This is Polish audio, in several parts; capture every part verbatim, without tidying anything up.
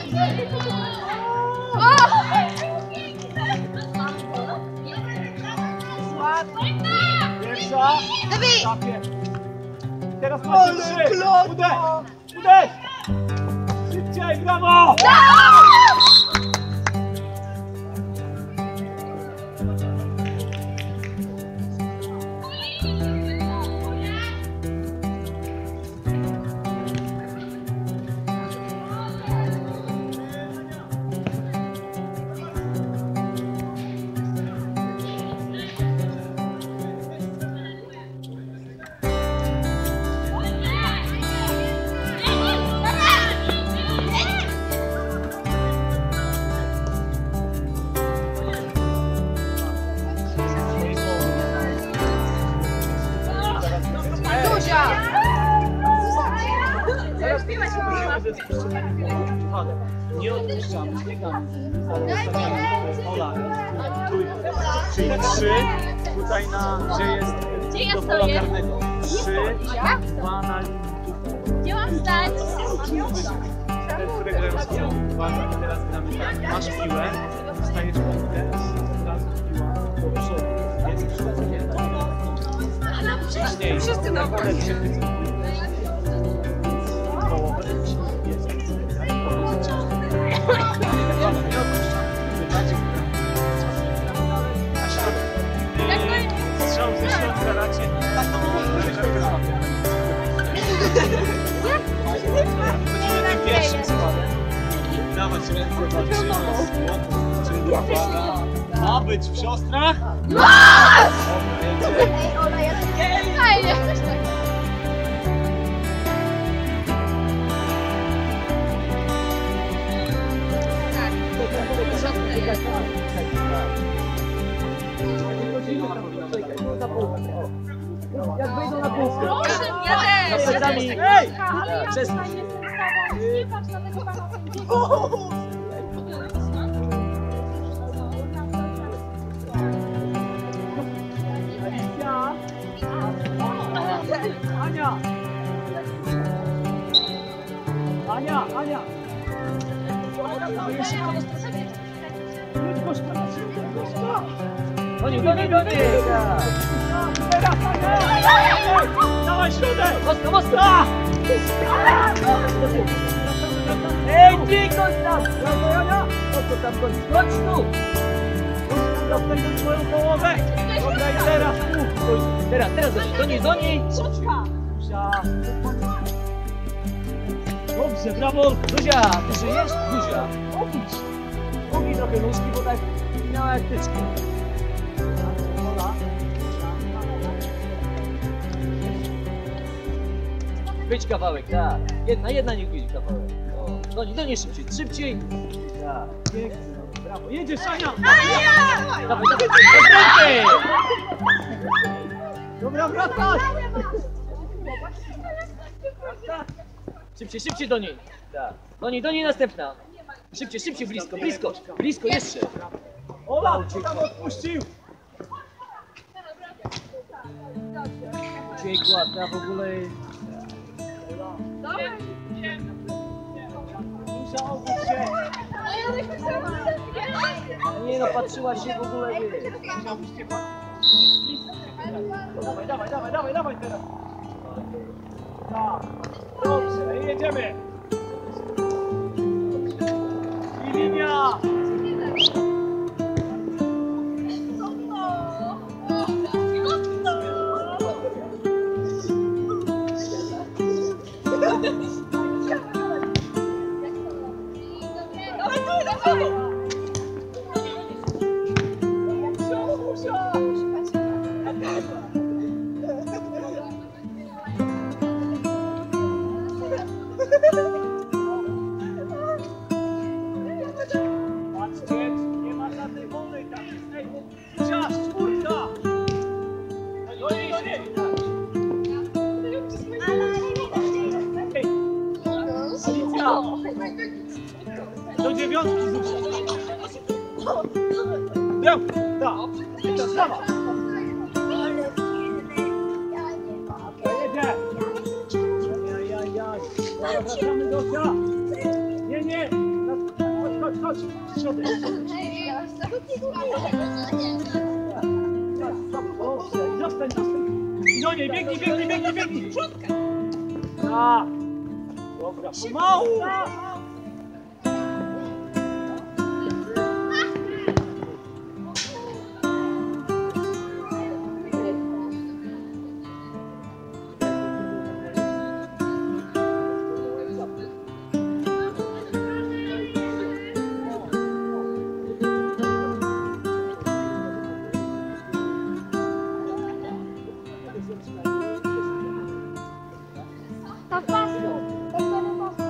Pierwsza. Dawid! Teraz macie trzy. Uderz! Uderz! Szybciej, brawo! Nie odpuszczamy, biegamy. Ola, trójkę. Czyli trzy, tutaj na, gdzie jest do pola karnego. Trzy, dwa na linii. Gdzie mam stać? Te, które grają z piłą. Uwaga, teraz gramy tak. Masz piłę, dostajesz piłkę, od razu piła do przodu. Jest przodu. Wcześniej. Wszyscy na połowę się wycofuje. Strzał ze środka racie. Będziemy tym pierwszym składem. Dawać ręce, walczymy. Czyli uwaga. Ma być w siostrach? Fajnie. Jak wyjdą na półkę. Proszę, ja też. Ej! Przestań. Nie patrz na tego pana. Ania! Ania, Ania! Goni, goni, goni! Teraz, Ania! Dawaj środek! Mocno, mocno! Ej, ty, chodź tam! Brawo, Ania! Mocno tam, chodź, chodź tu! Chodź tam, swoją połowę! Dobra, i teraz tu! Teraz, teraz, do niej, do niej! Zuzia! Dobrze, brawo! Zuzia, ty żyjesz? Zuzia! Obić! Obić trochę nóżki, bo tak miała jak tyczki. Wyjdź kawałek, tak. Jedna, jedna niech wyjdzie kawałek. O, do niej, do niej szybciej, szybciej! Tak, pięknie, brawo. Jedziesz, Ania! Ania! Dawaj, dawaj, dawaj! Dobra, wracaj! Szybciej, szybciej do niej. Tak. Do niej, do niej następna. Szybciej, szybciej, blisko, blisko, blisko, jeszcze. Ola, tam odpuścił. Uciekła, ta w ogóle... Muszę obudź się. Nie no, patrzyła się w ogóle, nie. Dawaj, dawaj, dawaj, dawaj, dawaj teraz. Tak, dobrze, jedziemy. I linia. Patrzcie, nie ma żadnej wolnej tam. Ej, Zuzia, czwórka. Do niej, do niej. Alicja. Do dziewiątki, Zuzia. Piątka. Tak. Brawa. Jedzie. Jaj, jaj, jaj. Wracamy do Zuzia. Nie, nie. chodź, chodź. Środek. Zostań, zostań. I do niej, biegnij, biegnij, biegnij, biegnij. Tak. Dobra, pomału. To pasu. To znowu pasu.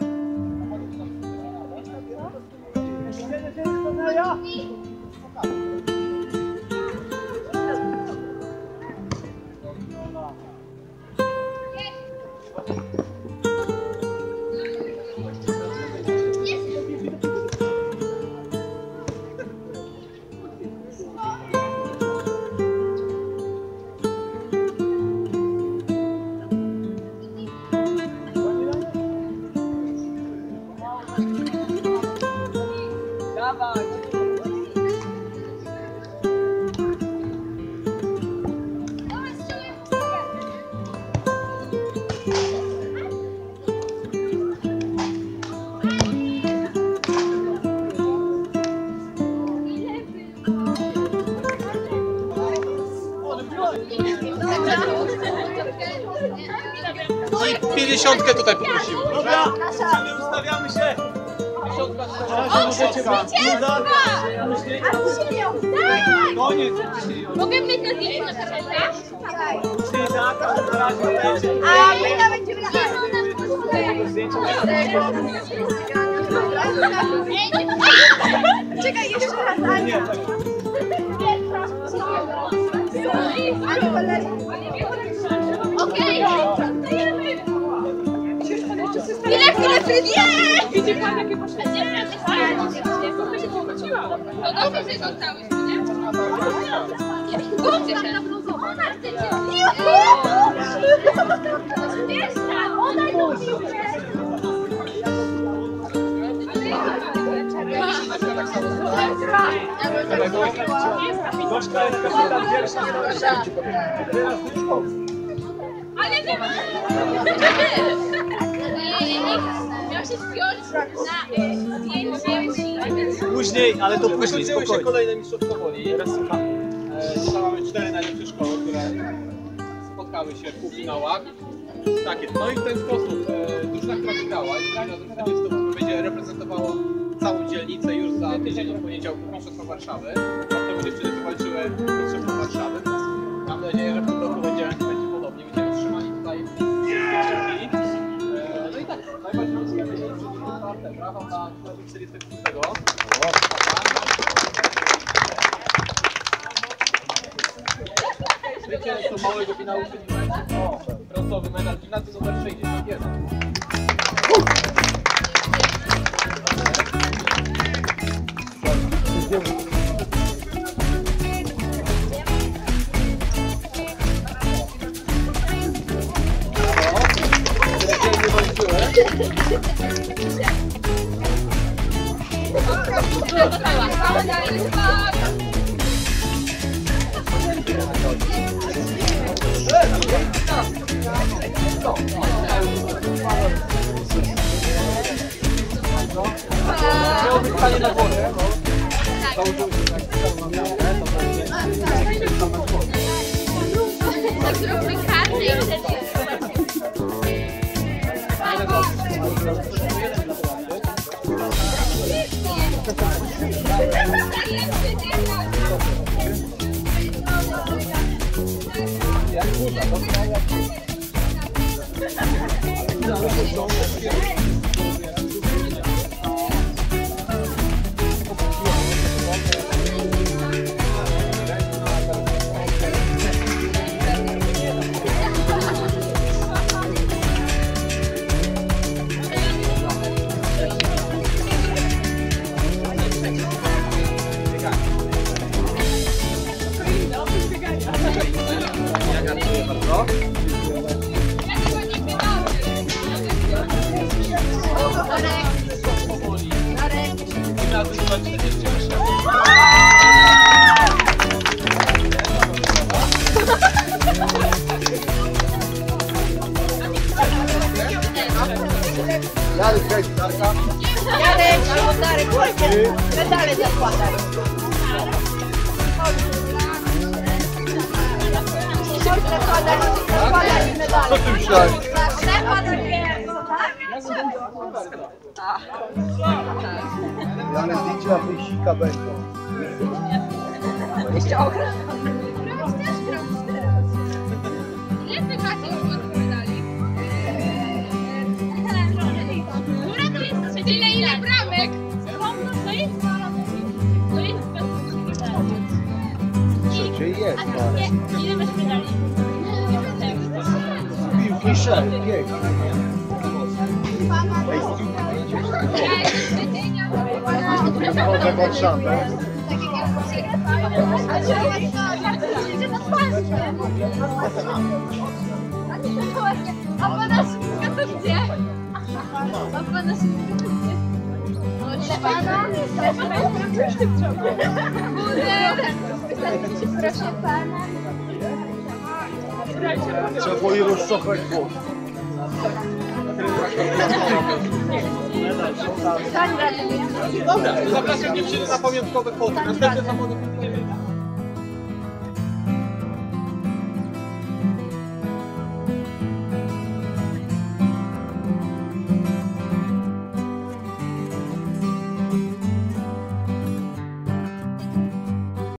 I pięćdziesiątkę tutaj poprosimy. Dobra, dziewczyny, ustawiamy się. Koniec. Mogę mieć na zdjęciu na kartę? A my to będziemy na Czekaj, jeszcze raz, Ania. Okej. Chwilę, chwilę, chwilę. Widzi pan, jakie poszedł? No dobrze, że zostałyśmy, nie? Dobrze, że ona chce cię. Ona lubi. Gośka jest kapitan pierwsza. Ale nie ma! Miał się spiąć na zdjęcie. Później, ale to później, Zaczęły się spokojnie. kolejne mistrzostwa woli. Teraz słucham. E, Tutaj mamy cztery najlepsze szkoły, które spotkały się w półfinałach. Tak jest. No i w ten sposób e, drużyna, która wygrała, i drużyna z czterdziestu osób będzie reprezentowała całą dzielnicę już za tydzień od poniedziałku Mistrzostwa Warszawy. Potem dziewczyny wywalczyły Mistrzostwa Warszawy. Mam nadzieję, że w tym roku będzie, będzie podobnie. Będziemy trzymali tutaj kciuki. E, No i tak, najważniejsze jest czwarte. Brawo dla czterdziestego szóstego. Zwycięzcą małego finału o brązowy medal gimnazjum numer sześćdziesiąt jeden. Panie na górę, no. Założyły się tak samo miałe, to będzie. Tak zróbmy kartę i wtedy... Jak kurwa, dobra, jak bardzo. Jarek, weź, Darka. Jarek, albo Darek, chodźcie. Medale zakładaj. Zakładaj, zakładaj medale. Co ty myślałeś? Janek, zdjęcie na fejsika będą. Jeszcze okres. Ile wy macie już medali? Która to jest? Tyle ile bramek? To jest To jest Przecież jest, A ale. nie, ile masz medali? Piłki sześć, pięknie. Chodzę pod szambę. A pana szybka to gdzie? A pana szybka to gdzie? Proszę pana. Trzeba było je rozcofać włos. Dobra, to zapraszam dziewczyny na pamiątkowe foty. Następne zawody.